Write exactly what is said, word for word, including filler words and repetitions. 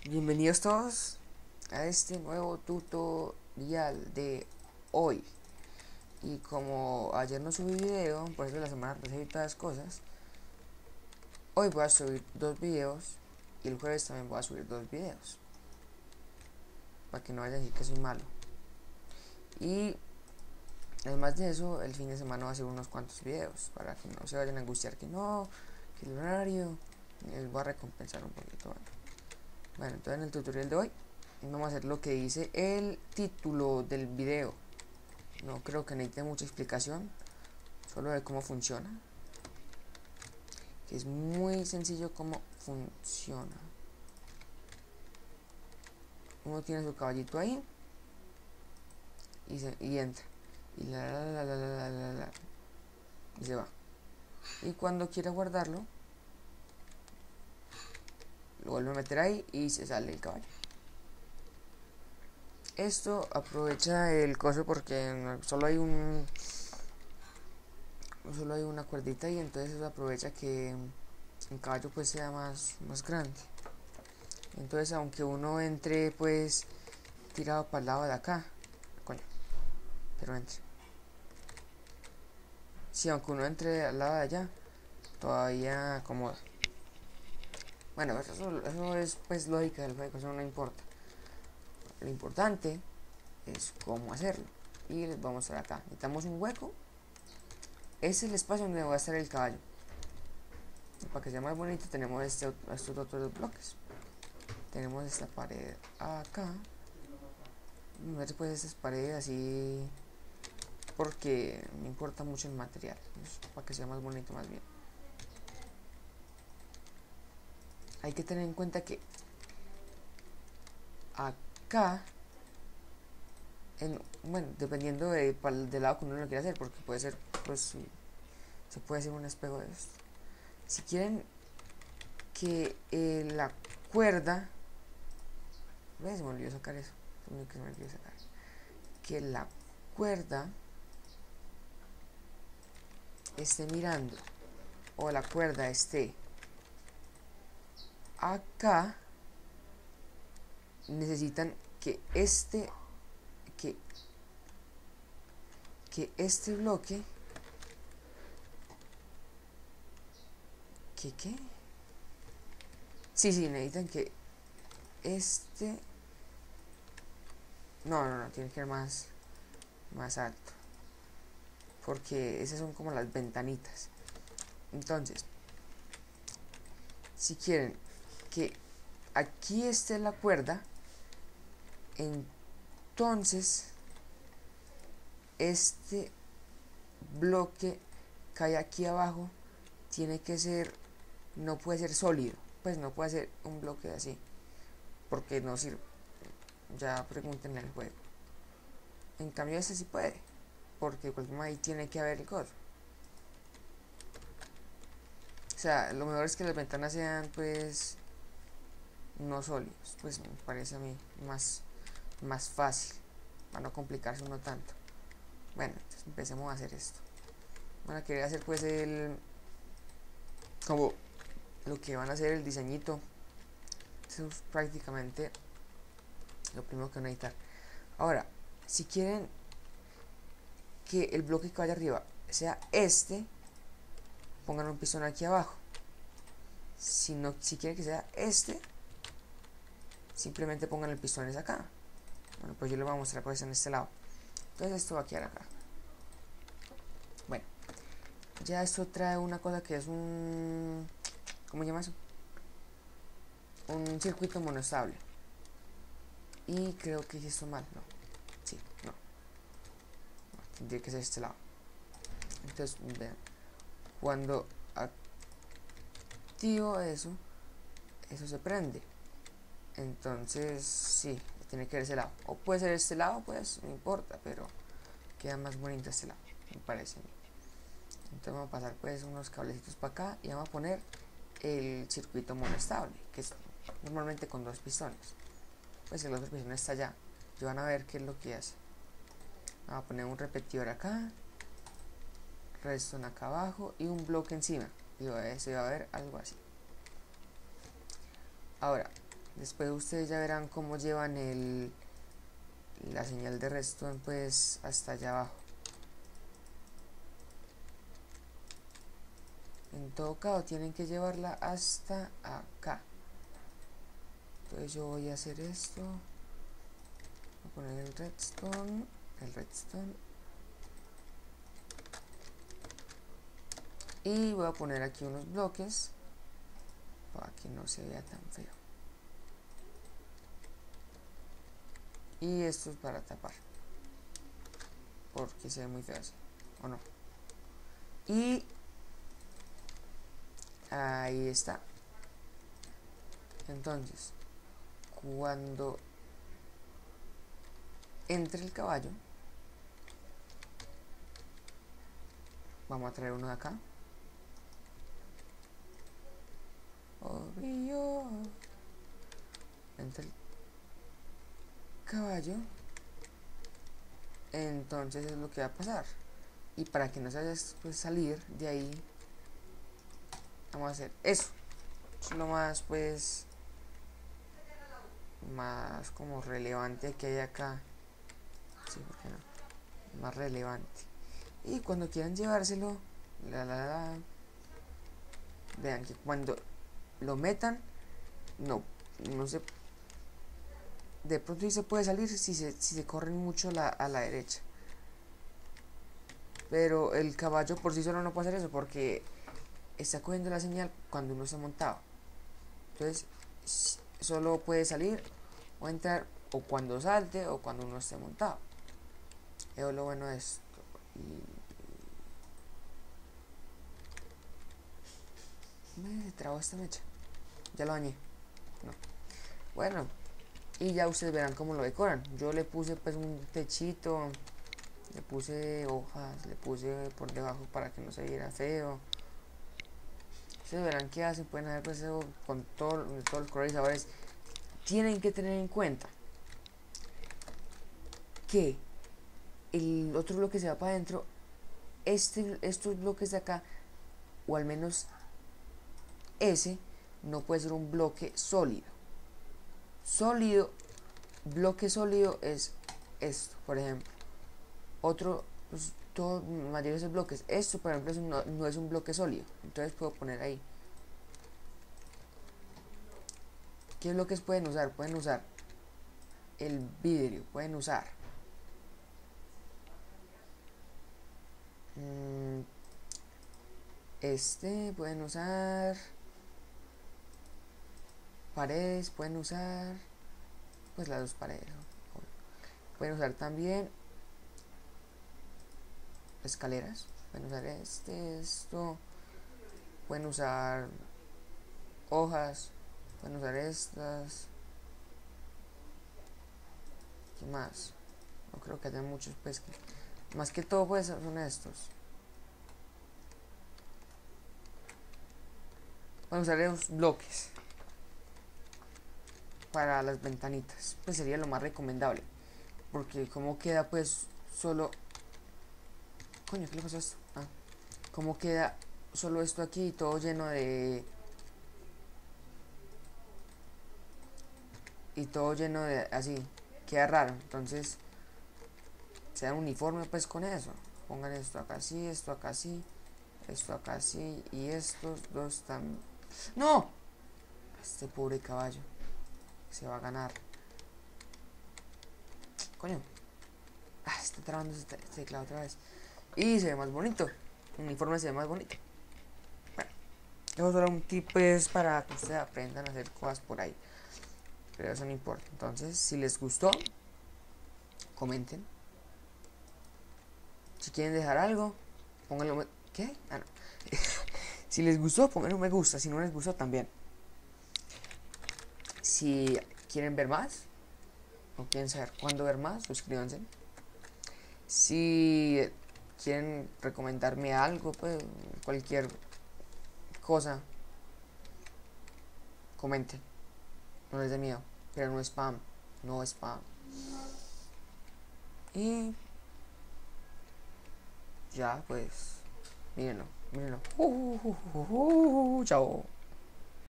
Bienvenidos todos a este nuevo tutorial de hoy. Y como ayer no subí video, por eso la semana pasada y todas cosas, hoy voy a subir dos videos y el jueves también voy a subir dos videos. Para que no vayan a decir que soy malo. Y además de eso, el fin de semana voy a hacer unos cuantos videos para que no se vayan a angustiar que no, que el horario, les voy a recompensar un poquito. Bueno, bueno entonces en el tutorial de hoy vamos a hacer lo que dice el título del video. No creo que necesite mucha explicación, solo de cómo funciona. Que es muy sencillo cómo funciona. Uno tiene su caballito ahí y, se, y entra. Y la la la la la la la y se va. Y cuando quiere guardarlo, lo vuelve a meter ahí y se sale el caballo. Esto aprovecha el coso porque solo hay un solo hay una cuerdita y entonces eso aprovecha que el caballo pues sea más, más grande. Entonces aunque uno entre pues tirado para el lado de acá, coño, pero entre. Si sí, aunque uno entre al lado de allá, todavía acomoda. Bueno, eso, eso es pues lógica del juego, eso no importa. Lo importante es cómo hacerlo. Y les vamos a mostrar acá. Necesitamos un hueco. Ese es el espacio donde va a estar el caballo. Y para que sea más bonito tenemos este, estos otros bloques. Tenemos esta pared acá. Ver pues estas paredes así porque me importa mucho el material. Para que sea más bonito más bien. Hay que tener en cuenta que acá en, bueno, dependiendo de, del lado que uno lo quiera hacer, porque puede ser, pues, se puede hacer un espejo de esto. Si quieren que eh, la cuerda, ¿ves? Se me olvidó sacar eso, es lo que se me olvidó sacar. Que la cuerda esté mirando, o la cuerda esté acá, necesitan que este, que, que este bloque, que qué, sí, sí, necesitan que este, no, no, no, tiene que ser más, más alto, porque esas son como las ventanitas. Entonces, si quieren que aquí esté la cuerda, entonces este bloque que hay aquí abajo tiene que ser, no puede ser sólido, pues no puede ser un bloque así, porque no sirve. Ya pregúntenle al juego. En cambio este sí puede, porque pues ahí tiene que haber el coso. O sea, lo mejor es que las ventanas sean pues no sólidos, pues me parece a mí más, más fácil, para no complicarse uno tanto. Bueno, entonces empecemos a hacer esto. Van a querer hacer pues el, como lo que van a hacer el diseñito. Eso es prácticamente lo primero que van a necesitar. Ahora, si quieren que el bloque que vaya arriba sea este, pongan un pistón aquí abajo. Si no, si quieren que sea este, simplemente pongan el pistones acá. Bueno, pues yo les voy a mostrar pues en este lado. Entonces esto va a quedar acá. Bueno, ya esto trae una cosa que es un, ¿cómo se llama eso? Un circuito monoestable. Y creo que hice esto mal, no. Sí, no. no tendría que ser este lado. Entonces, vean. Cuando activo eso, eso se prende. Entonces, sí, tiene que ser ese lado. O puede ser este lado, pues, no importa, pero queda más bonito este lado, me parece. Entonces vamos a pasar pues unos cablecitos para acá y vamos a poner el circuito monoestable, que es normalmente con dos pistones. Pues el otro pistón está allá. Y van a ver qué es lo que hace. Vamos a poner un repetidor acá, redstone acá abajo y un bloque encima. Y se va a ver algo así. Ahora, Después ustedes ya verán cómo llevan el la señal de redstone pues hasta allá abajo. En todo caso tienen que llevarla hasta acá. Entonces yo voy a hacer esto. Voy a poner el redstone. El redstone. Y voy a poner aquí unos bloques para que no se vea tan feo. Y esto es para tapar, porque se ve muy feo así, ¿o no? Y ahí está. Entonces, cuando entre el caballo, vamos a traer uno de acá. Obvio. Entra el caballo. Entonces es lo que va a pasar. Y para que no se vaya pues, salir de ahí, vamos a hacer eso. Es lo más pues más como relevante que hay acá. Sí, ¿por qué no? Más relevante. Y cuando quieran llevárselo, la, la, la, vean que cuando lo metan, no, no se, de pronto sí se puede salir si se, si se corren mucho la, a la derecha. Pero el caballo por sí solo no puede hacer eso porque está cogiendo la señal cuando uno está montado. Entonces, solo puede salir o entrar o cuando salte o cuando uno esté montado. Eso es lo bueno de esto. Y me trabó esta mecha. Ya lo dañé. No. Bueno, y ya ustedes verán cómo lo decoran. Yo le puse pues un techito, le puse hojas, le puse por debajo para que no se viera feo. Ustedes verán qué hacen, pueden hacer pues eso con todo, todos los colores y sabores. Tienen que tener en cuenta que el otro bloque se va para adentro, este, estos bloques de acá, o al menos ese, no puede ser un bloque sólido. Sólido, bloque sólido es esto, por ejemplo. Otro, pues, todos mayores bloques. Esto, por ejemplo, es un, no, no es un bloque sólido. Entonces puedo poner ahí. ¿Qué bloques pueden usar? Pueden usar el vidrio, pueden usar mmm, este, pueden usar paredes, pueden usar pues las dos paredes, ¿no? Pueden usar también escaleras, pueden usar este, esto, pueden usar hojas, pueden usar estas. ¿Qué más? No creo que haya muchos pues que, más que todo pues son estos. Pueden usar esos bloques para las ventanitas, pues sería lo más recomendable, porque como queda pues solo, coño, ¿qué le pasó a esto? Ah, como queda solo esto aquí todo lleno de y todo lleno de así, queda raro. Entonces sean uniforme pues con eso, pongan esto acá así, esto acá así, esto acá así y estos dos también. ¡No! Este pobre caballo se va a ganar. Coño. Ah, está trabando este teclado otra vez. Y se ve más bonito. El uniforme se ve más bonito. Bueno, eso solo un tip pues para que ustedes aprendan a hacer cosas por ahí. Pero eso no importa. Entonces, si les gustó, comenten. Si quieren dejar algo, pónganlo. ¿Qué? Ah, no. Si les gustó, pónganlo me gusta. Si no les gustó, también. Si quieren ver más, o quieren saber cuándo ver más, suscríbanse. Si quieren recomendarme algo, pues cualquier cosa, comenten. No les dé miedo, pero no spam, no spam. Y ya, pues, mírenlo, mírenlo. Uh, uh, uh, uh, uh, chao.